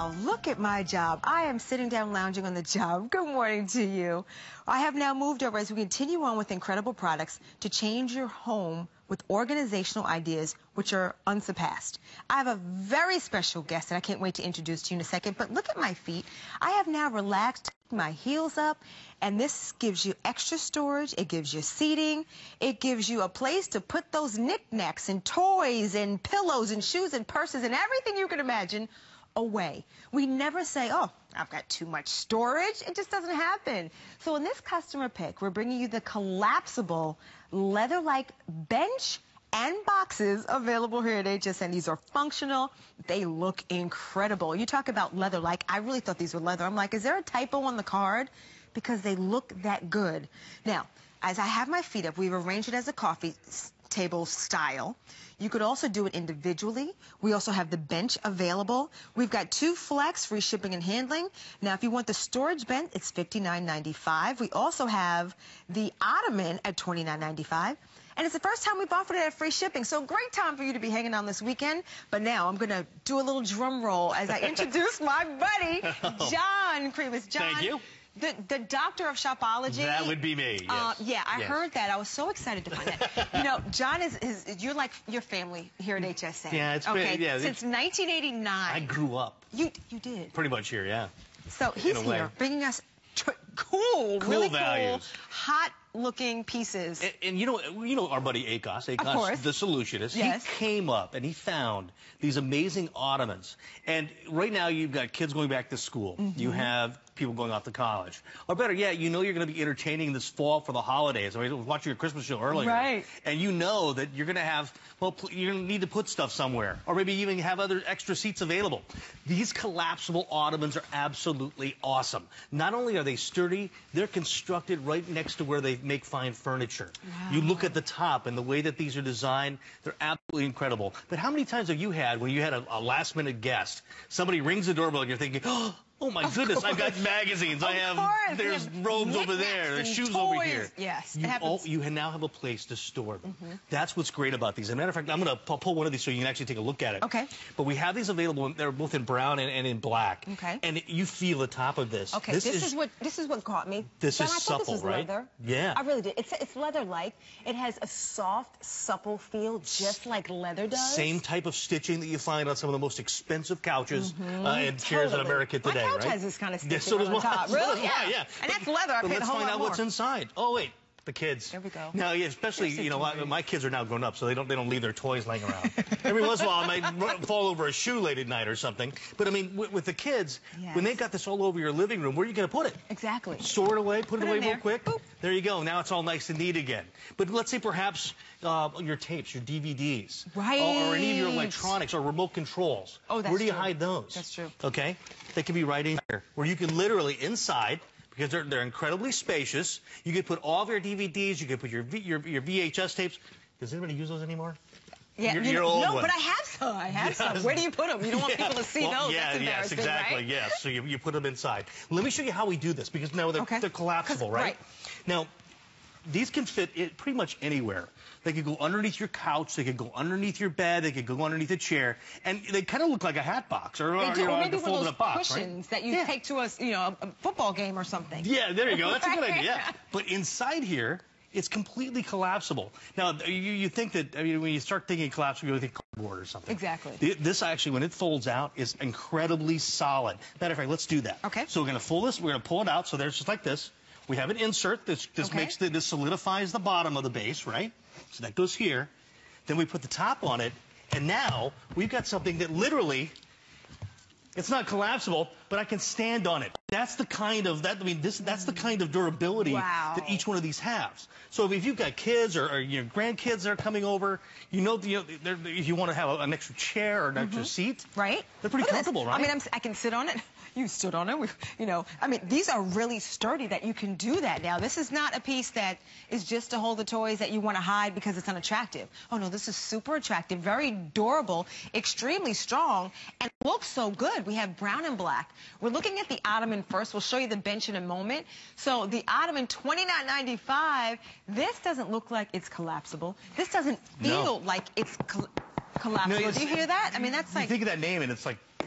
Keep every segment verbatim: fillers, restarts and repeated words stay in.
Wow, look at my job. I am sitting down lounging on the job. Good morning to you. I have now moved over as we continue on with incredible products to change your home with organizational ideas which are unsurpassed. I have a very special guest that I can't wait to introduce to you in a second, but look at my feet. I have now relaxed my heels up, and this gives you extra storage, it gives you seating, it gives you a place to put those knickknacks and toys and pillows and shoes and purses and everything you can imagine away. We never say, oh, I've got too much storage. It just doesn't happen. So in this customer pick, we're bringing you the collapsible leather-like bench and boxes available here at H S N. These are functional. They look incredible. You talk about leather-like. I really thought these were leather. I'm like, is there a typo on the card? Because they look that good. Now, as I have my feet up, we've arranged it as a coffee table style. You could also do it individually. We also have the bench available. We've got two flex, free shipping and handling. Now, if you want the storage bench, it's fifty-nine ninety-five. We also have the ottoman at twenty-nine ninety-five. And it's the first time we've offered it at free shipping, so great time for you to be hanging on this weekend. But now I'm going to do a little drum roll as I introduce my buddy, John Kriebus. John, thank you. The, the doctor of shopology. That would be me, yes. Uh, yeah, I yes. heard that. I was so excited to find that. You know, John is, is, you're like your family here at H S N. Yeah, it's okay? been, yeah. Since nineteen eighty-nine. I grew up. You, you did. Pretty much here, yeah. So he's here way. bringing us cool, cool really values. cool, hot looking pieces. And, and you know, you know our buddy Akos, Akos the solutionist. Yes. He came up and he found these amazing ottomans. And right now you've got kids going back to school. Mm-hmm. You have people going off to college. Or better yet, you know you're going to be entertaining this fall for the holidays. I was watching your Christmas show earlier. Right. And you know that you're going to have, well, you're going to need to put stuff somewhere. Or maybe even have other extra seats available. These collapsible ottomans are absolutely awesome. Not only are they sturdy, they're constructed right next to where they make fine furniture. Wow. You look at the top and the way that these are designed, they're absolutely incredible. But how many times have you had when you had a, a last-minute guest, somebody rings the doorbell and you're thinking, oh, Oh, my of goodness, course. I've got magazines. Of I have, course. there's have robes over there, there's shoes toys. over here. Yes, you, it happens. all, you now have a place to store them. Mm-hmm. That's what's great about these. As a matter of fact, I'm going to pull one of these so you can actually take a look at it. Okay. But we have these available. They're both in brown and, and in black. Okay. And you feel the top of this. Okay, this, this is, is what this is what caught me. This John, is I thought supple, this was right? Leather. Yeah. I really did. It's it's leather-like. It has a soft, supple feel, just like leather does. Same type of stitching that you find on some of the most expensive couches mm-hmm. uh, and chairs totally. in America today, My couch right? has this kind of stitching yeah, so does on the top. So Really? does Yeah. mine, yeah. And but, that's leather. I but paid a let's whole find lot out more. what's inside. Oh, wait. The kids. There we go. Now, yeah, especially, you know, my, my kids are now grown up, so they don't they don't leave their toys laying around. Every once in a while, I might run, fall over a shoe late at night or something. But, I mean, with, with the kids, yes. when they got this all over your living room, where are you going to put it? Exactly. Store it away, put, put it away it real there. quick. Boop. There you go. Now it's all nice and neat again. But let's say perhaps uh, your tapes, your D V Ds. Right. Or, or any of your electronics or remote controls. Oh, that's Where do you true. hide those? That's true. Okay? They can be right in here, where you can literally, inside, because they're, they're incredibly spacious. You could put all of your D V Ds, you could put your, v, your, your V H S tapes. Does anybody use those anymore? Yeah, your, you your know, old no, one. but I have some. I have yes. some. Where do you put them? You don't want yeah. people to see well, those. Yeah, That's yes, embarrassing, exactly, right? yes. So you, you put them inside. Let me show you how we do this, because now they're, okay. they're collapsible, right? right? Now, these can fit it pretty much anywhere. They could go underneath your couch, they could go underneath your bed, they could go underneath a chair, and they kind of look like a hat box or, or, do, you know, or maybe a one of those box, cushions right? that you yeah. take to a, you know, a football game or something. Yeah, there you go. That's a good idea. Yeah. But inside here, it's completely collapsible. Now, you, you think that, I mean, when you start thinking collapsible, you think cardboard or something. Exactly. This actually, when it folds out, is incredibly solid. Matter of fact, let's do that. Okay. So we're going to fold this, we're going to pull it out, so there's just like this. We have an insert. This, this okay. makes the, this solidifies the bottom of the base, right? So that goes here. Then we put the top on it, and now we've got something that literally, it's not collapsible, but I can stand on it. That's the kind of that. I mean, this that's the kind of durability wow. that each one of these has. So if you've got kids or, or your grandkids that are coming over, you know, you know if you want to have an extra chair or an extra mm-hmm. seat, right? They're pretty Look comfortable, right? I mean, I'm, I can sit on it. You stood on it. We, you know, I mean, these are really sturdy that you can do that now. This is not a piece that is just to hold the toys that you want to hide because it's unattractive. Oh, no, this is super attractive, very durable, extremely strong, and looks so good. We have brown and black. We're looking at the ottoman first. We'll show you the bench in a moment. So the ottoman, twenty-nine ninety-five. This doesn't look like it's collapsible. This doesn't feel no. like it's col collapsible. No, do you hear that? I mean, that's like... You think of that name and it's like...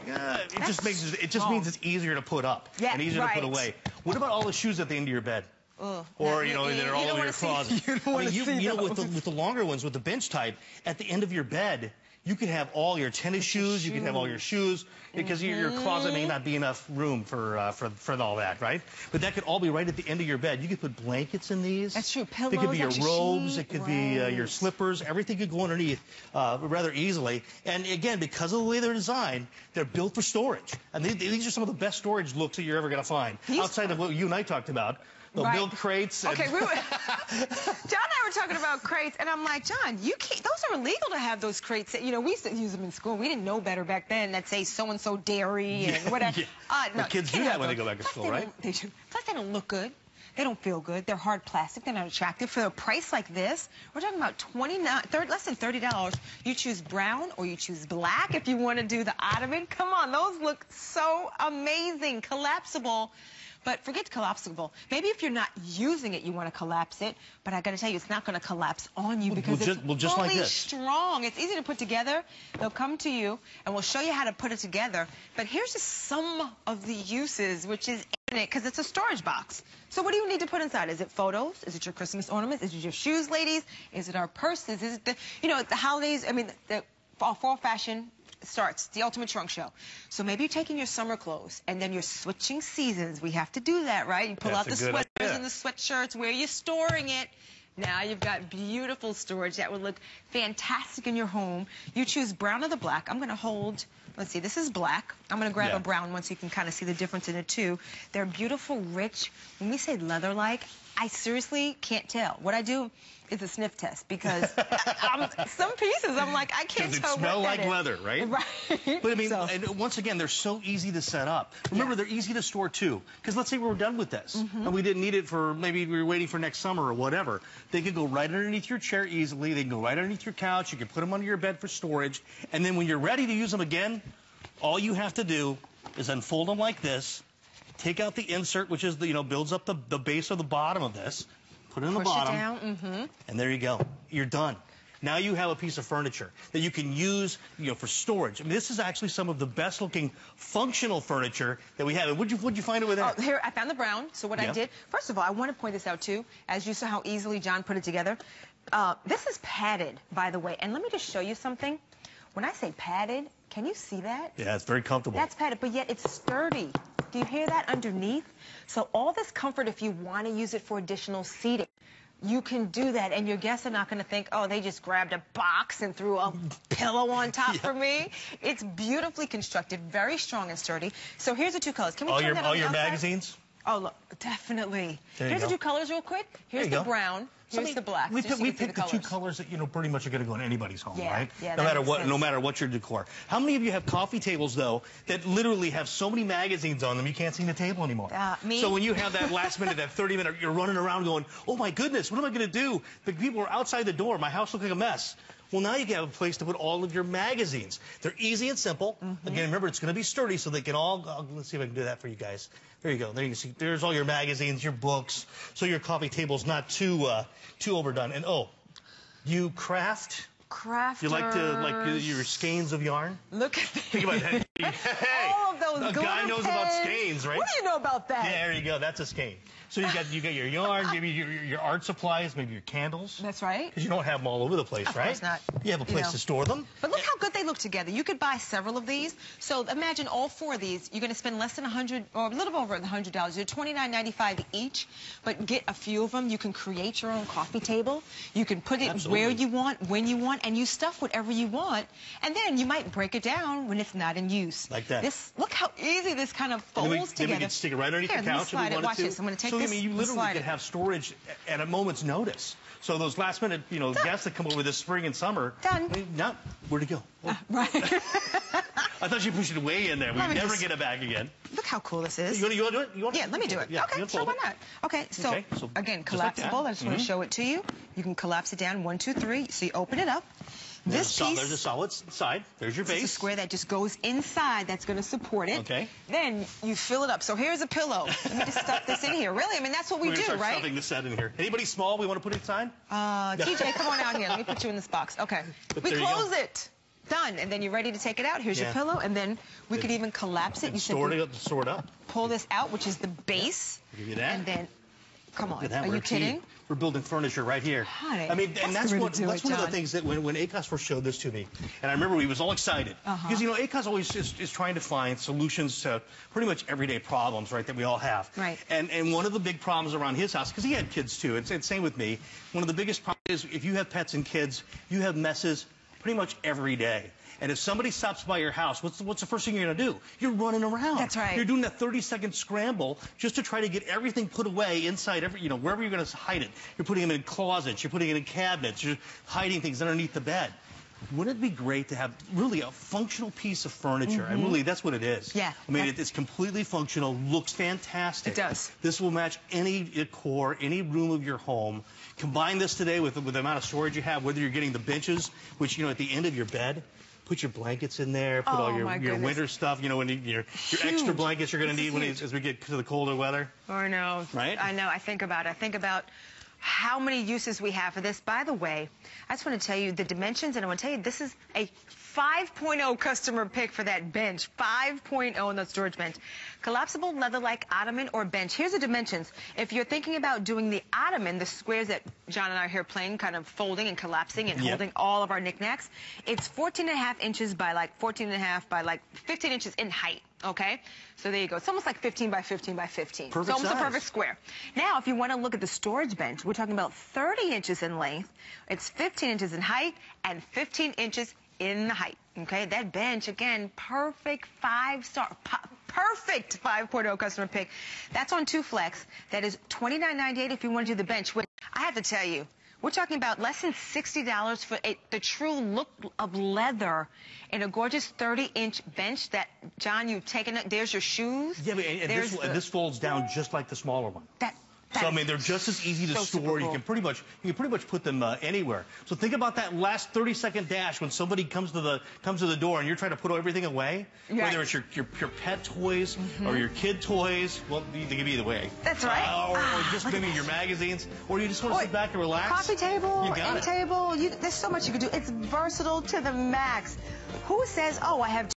Uh, it That's just makes it, it just small. means it's easier to put up Yeah, and easier right. to put away. What about all the shoes at the end of your bed? Ugh. Or, Yeah, you know, you- that are you all don't over wanna your see- closet. you don't I wanna mean, you, see you know, with the, those. with the longer ones, with the bench type, at the end of your bed, you could have all your tennis shoes, you could have all your shoes, because your, your closet may not be enough room for, uh, for for all that, right? But that could all be right at the end of your bed. You could put blankets in these. That's true. It could be Pillows, your extra robes. sheet. It could be uh, your Right. slippers. Everything could go underneath uh, rather easily. And again, because of the way they're designed, they're built for storage. And these, these are some of the best storage looks that you're ever going to find, These- outside of what you and I talked about. They'll Right. build crates. And Okay, we were, John and I were talking about crates, and I'm like, John, you can't, those are illegal to have those crates. You know, we used to use them in school. We didn't know better back then. That say so-and-so dairy and whatever. Yeah. Uh, no, Well, kids can't do that have when they those. go back to Plus school, they right? don't- They do. Plus, they don't look good. They don't feel good. They're hard plastic. They're not attractive. For a price like this, we're talking about twenty-nine, thirty, less than thirty dollars. You choose brown or you choose black if you want to do the ottoman. Come on, those look so amazing. Collapsible. But forget collapsible. Maybe if you're not using it, you want to collapse it. But I got to tell you, it's not going to collapse on you because well, it's just, well, just like fully this. strong. It's easy to put together. They'll come to you, and we'll show you how to put it together. But here's just some of the uses, which is in it, because it's a storage box. So what do you need to put inside? Is it photos? Is it your Christmas ornaments? Is it your shoes, ladies? Is it our purses? Is it the, you know, the holidays? I mean, the fall, fall fashion starts, the Ultimate Trunk Show. So maybe you're taking your summer clothes and then you're switching seasons. We have to do that, right? You pull That's out the a good sweaters idea. and the sweatshirts. Where are you storing it? Now you've got beautiful storage that would look fantastic in your home. You choose brown or the black. I'm going to hold, let's see, this is black. I'm going to grab Yeah. a brown one so you can kind of see the difference in the two. They're beautiful, rich. When we say leather-like, I seriously can't tell. What I do is a sniff test because I'm, some pieces I'm like, I can't Does it tell smell what like that is. leather, right? Right. But I mean, So- and once again, they're so easy to set up. Remember, Yeah. they're easy to store too. Because let's say we were done with this, Mm-hmm. and we didn't need it for, maybe we were waiting for next summer or whatever. They could go right underneath your chair easily. They can go right underneath your couch. You can put them under your bed for storage. And then when you're ready to use them again, all you have to do is unfold them like this. Take out the insert, which is the, you know, builds up the, the base of the bottom of this. Put it in the Push bottom. it down. Mm-hmm. And there you go. You're done. Now you have a piece of furniture that you can use, you know, for storage. I mean, this is actually some of the best-looking functional furniture that we have. And what'd you, what'd you find over there? Oh, here, I found the brown. So what Yeah. I did, first of all, I want to point this out, too. As you saw how easily John put it together. Uh, this is padded, by the way. And let me just show you something. When I say padded, can you see that? Yeah, it's very comfortable. That's padded, but yet it's sturdy. Do you hear that underneath? So all this comfort, if you want to use it for additional seating, you can do that, and your guests are not going to think, oh, they just grabbed a box and threw a pillow on top Yeah. for me. It's beautifully constructed, very strong and sturdy. So here's the two colors. Can we all turn your, that all on the your outside? magazines? Oh, look, definitely. There you Here's go. the two colors real quick. Here's There you the go. brown. So, Here's I mean, the black. We, just pick, so we you can see picked the, two colors that, you know, pretty much are going to go in anybody's home, Yeah, right? yeah, no that matter makes what, no sense. matter what your decor. How many of you have coffee tables though that literally have so many magazines on them you can't see the table anymore? Uh, me. So when you have that last minute, that thirty minute, you're running around going, oh my goodness, what am I going to do? The people are outside the door. My house looks like a mess. Well, now you have a place to put all of your magazines. They're easy and simple. Mm-hmm. Again, remember, it's going to be sturdy so they can all, uh, let's see if I can do that for you guys. There you go. There you can see, there's all your magazines, your books, so your coffee table's not too, uh, too overdone. And oh, you craft? Crafters. You like to, like your, your skeins of yarn? Look at Think about that. Hey, all of those a glitter guy knows about pens. skeins, right? What do you know about that? Yeah, there you go. That's a skein. So you got you got your yarn, maybe your, your art supplies, maybe your candles. That's right. Because you don't have them all over the place, Of right? course not. You have a You place know. to store them. But look how good they look together. You could buy several of these. So imagine all four of these. You're going to spend less than a hundred, or a little over a hundred dollars. They're twenty-nine ninety-five each. But get a few of them. You can create your own coffee table. You can put it Absolutely. where you want, when you want, and you stuff whatever you want. And then you might break it down when it's not in use. Like that. This. Look how easy this kind of And folds then we, together. Then we can stick it right underneath Here, the let me couch if slide we it. wanted Watch to. this. I'm going to take so, this. I mean, you and literally slide could it. have storage at a moment's notice. So those last minute, you know, guests that come over this spring and summer. Done. I mean, no, where'd it go? Oh, Ah, right. I thought you pushed it way in there. Let We'd me never just- get it back again. Look how cool this is. You want to do it? You want Yeah, let me do it. Yeah, okay, you sure, unfold why it. not? Okay, so, Okay, so again, just like that. collapsible. I just want Mhm. to show it to you. You can collapse it down, one, two, three. So you open it up. There's This a sol- piece There's a solid s- side. There's your is a base. square that just goes inside that's going to support it. Okay. Then you fill it up. So here's a pillow. Let me just stuff this in here. Really? I mean, that's what we We're do, gonna start right? stuffing the set in here. Anybody small we want to put inside? Uh, T J, come on out here. Let me put you in this box. Okay. But we there you close go. it. Done. And then you're ready to take it out. Here's Yeah. your pillow, and then we could even collapse it. And You store simply it, store it up. pull this out, which is the base. I'll give you that. And then, come on. Look at that, Are we're you kidding? cheap. We're building furniture right here. Honey, I mean, that's and that's the way to what do that's it, one of the John. things that when when ACOS first showed this to me, and I remember he was all excited Uh-huh. because you know ACOS always is, is trying to find solutions to pretty much everyday problems, right, that we all have. Right. And and one of the big problems around his house, because he had kids too, and, and same with me. One of the biggest problems is if you have pets and kids, you have messes pretty much every day. And if somebody stops by your house, what's the, what's the first thing you're going to do? You're running around. That's right. You're doing that thirty second scramble just to try to get everything put away inside, every, you know, wherever you're going to hide it. You're putting them in closets. You're putting it in cabinets. You're hiding things underneath the bed. Wouldn't it be great to have really a functional piece of furniture? Mm-hmm. And really, that's what it is. Yeah. I mean, it, it's completely functional, looks fantastic. It does. This will match any decor, any room of your home. Combine this today with, with the amount of storage you have, whether you're getting the benches, which, you know, at the end of your bed, put your blankets in there, put Oh, all your, my your goodness. winter stuff, you know, when you, your, your extra Huge. blankets you're going to This need is when huge. it, as we get to the colder weather. I know. Right? I know. I think about it. I think about how many uses we have for this. By the way, I just want to tell you the dimensions, and I want to tell you this is a five point oh customer pick for that bench. five point oh on the storage bench. Collapsible leather-like ottoman or bench. Here's the dimensions. If you're thinking about doing the ottoman, the squares that John and I are here playing, kind of folding and collapsing and Yep. holding all of our knickknacks, it's fourteen and a half inches by like fourteen and a half by like fifteen inches in height. Okay? So there you go. It's almost like fifteen by fifteen by fifteen. Perfect It's almost size. a perfect square. Now, if you want to look at the storage bench, we're talking about thirty inches in length. It's fifteen inches in height and fifteen inches in height. Okay? That bench, again, perfect five-star, perfect five point oh customer pick. That's on two flex. That is twenty-nine ninety-eight if you want to do the bench. Which I have to tell you, we're talking about less than sixty dollars for a, the true look of leather in a gorgeous thirty inch bench that, John, you've taken it. There's your shoes. Yeah, but, and, and, There's this, the- and this folds down just like the smaller one. That, that So I is mean, they're just as easy to so super store. You cool. can pretty much you can pretty much put them uh, anywhere. So think about that last thirty second dash when somebody comes to the comes to the door and you're trying to put everything away. Right. Whether it's your, your your pet toys Mm-hmm. or your kid toys. Well, they can be either way. That's right. Uh, or, or Ah, just look at maybe this. your magazines, or you just want to Or sit back and relax. Coffee table, You got end it. table. You, there's so much you can do. It's versatile to the max. Who says, oh, I have